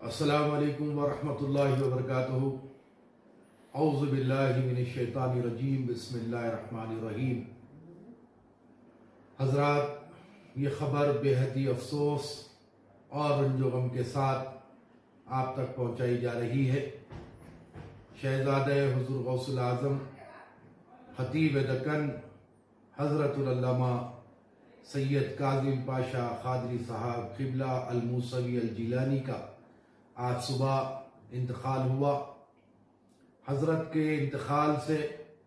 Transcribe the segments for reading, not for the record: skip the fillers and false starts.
السلام علیکم ورحمۃ اللہ وبرکاتہ۔ اعوذ باللہ من الشیطان الرجیم، بسم اللہ الرحمن الرحیم۔ حضرات، یہ خبر بے حد ہی افسوس اور رنج و غم کے ساتھ آپ تک پہنچائی جا رہی ہے۔ شہزادہ حضور غوث العظم خطیب دکن حضرت العلامہ سید کاظم پاشا قادری صاحب قبلہ الموسوی الجیلانی کا آج صبح انتقال ہوا۔ حضرت کے انتقال سے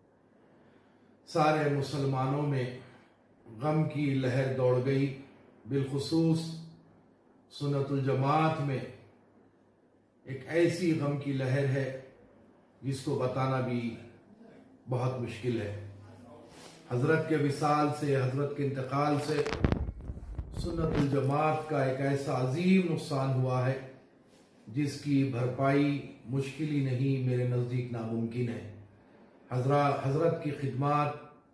سارے مسلمانوں میں غم کی لہر دوڑ گئی، بالخصوص سنت الجماعت میں ایک ایسی غم کی لہر ہے جس کو بتانا بھی بہت مشکل ہے۔ حضرت کے وصال سے، حضرت کے انتقال سے سنت الجماعت کا ایک ایسا عظیم نقصان ہوا ہے جس کی بھرپائی مشکل ہی نہیں، میرے نزدیک ناممکن ہے۔ حضرت کی خدمات،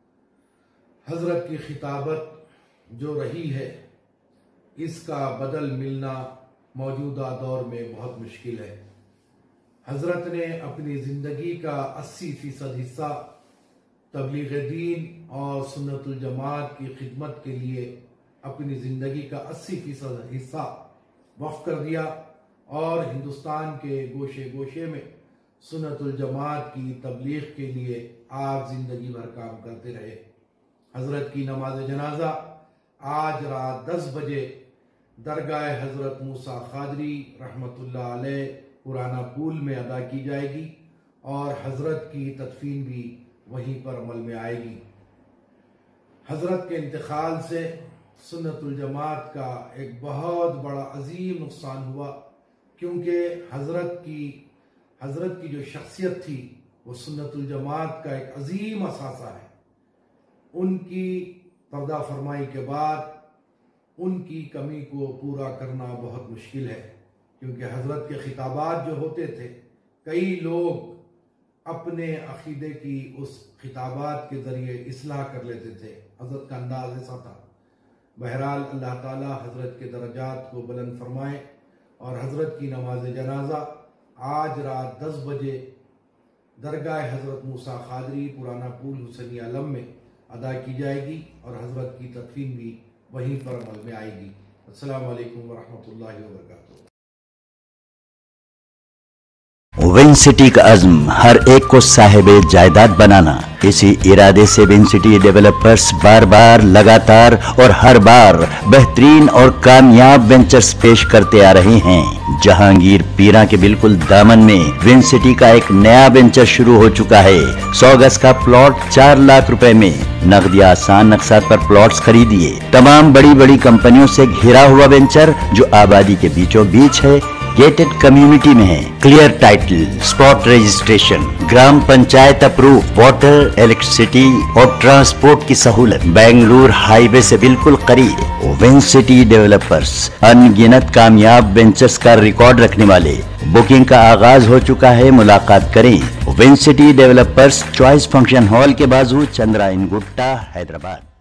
حضرت کی خطابت جو رہی ہے، اس کا بدل ملنا موجودہ دور میں بہت مشکل ہے۔ حضرت نے اپنی زندگی کا 80% حصہ تبلیغ دین اور سنت الجماعت کی خدمت کے لیے اپنی زندگی کا 80% حصہ وقف کر دیا اور ہندوستان کے گوشے گوشے میں سنت الجماعت کی تبلیغ کے لیے آپ زندگی بھر کام کرتے رہے۔ حضرت کی نماز جنازہ آج رات 10 بجے درگاہ حضرت موسیٰ قادری رحمۃ اللہ علیہ پرانا پول میں ادا کی جائے گی اور حضرت کی تدفین بھی وہیں پر عمل میں آئے گی۔ حضرت کے انتقال سے سنت الجماعت کا ایک بہت بڑا عظیم نقصان ہوا، کیونکہ حضرت کی جو شخصیت تھی وہ سنت الجماعت کا ایک عظیم اثاثہ ہے۔ ان کی پردہ فرمائی کے بعد ان کی کمی کو پورا کرنا بہت مشکل ہے، کیونکہ حضرت کے خطابات جو ہوتے تھے، کئی لوگ اپنے عقیدے کی اس خطابات کے ذریعے اصلاح کر لیتے تھے۔ حضرت کا انداز ایسا تھا۔ بہرحال اللہ تعالی حضرت کے درجات کو بلند فرمائے اور حضرت کی نماز جنازہ آج رات 10 بجے درگاہ حضرت موسیٰ قادری پرانا پول حسینی علم میں ادا کی جائے گی اور حضرت کی تدفین بھی وہیں پر عمل میں آئے گی۔ السلام علیکم ورحمۃ اللہ وبرکاتہ۔ ون سٹی کا عزم ہر ایک کو صاحب جائیداد بنانا، اسی ارادے سے ون سٹی ڈیولپرز بار بار لگاتار اور ہر بار بہترین اور کامیاب وینچرز پیش کرتے آ رہے ہیں۔ جہانگیر پیراں کے بالکل دامن میں ون سٹی کا ایک نیا وینچر شروع ہو چکا ہے۔ 100 گز کا پلاٹ 4 لاکھ روپے میں، نقد یا آسان نقصات پر پلاٹس خریدیے۔ تمام بڑی بڑی کمپنیوں سے گھرا ہوا وینچر جو آبادی کے بیچوں بیچ ہے، گیٹڈ کمیونٹی میں ہے، clear title, spot registration, gram panchayat approve, water, electricity اور ٹرانسپورٹ کی سہولت، بنگلور ہائی وے سے بالکل قریب۔ ون سٹی ڈیولپرز ان گنت کامیاب وینچرز کا ریکارڈ رکھنے والے، بکنگ کا آغاز ہو چکا ہے، ملاقات کریں۔ One City Developers, choice function hall کے بازو، چندرائن گٹا، حیدرآباد۔